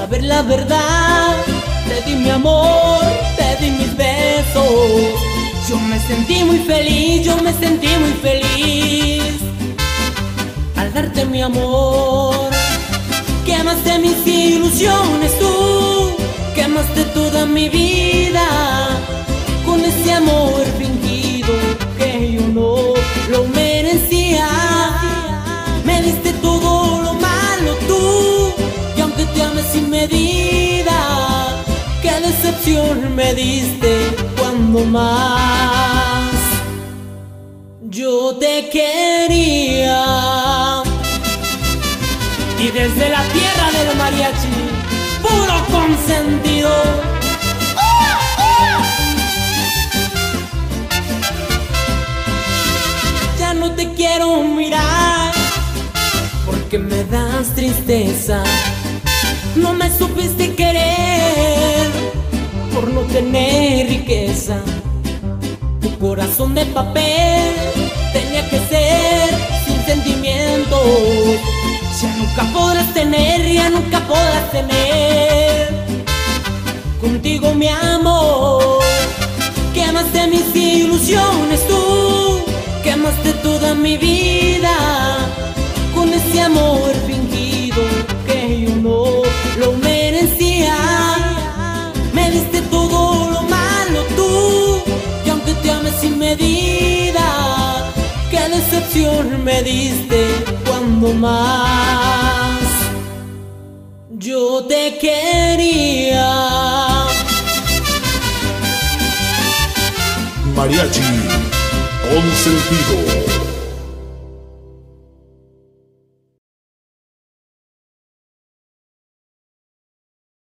saber la verdad. Te di mi amor, te di mis besos. Yo me sentí muy feliz, yo me sentí muy feliz al darte mi amor. Quemaste mis ilusiones tú, quemaste toda mi vida con ese amor fingido que yo no lo merecía. Me diste todo lo malo tú, y aunque te amé sin medida, qué decepción me diste cuando más yo te quería. Y desde la tierra del mariachi, puro consentido. Ya no te quiero mirar, porque me das tristeza. No me supiste querer por no tener riqueza. Tu corazón de papel tenía que ser sin sentimientos. Ya nunca podrás tener, ya nunca podrás tener contigo mi amor. Quemaste mis ilusiones tú, quemaste toda mi vida con ese amor fingido que yo no lo merecía. Me diste todo lo malo tú, y aunque te amé sin medida, qué decepción me diste cuando más yo te quería. Mariachi Consentido.